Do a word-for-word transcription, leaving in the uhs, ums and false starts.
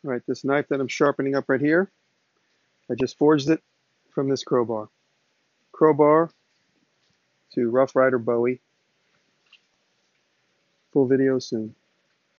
All right, this knife that I'm sharpening up right here, I just forged it from this crowbar. Crowbar to Roughrider Bowie. Full video soon.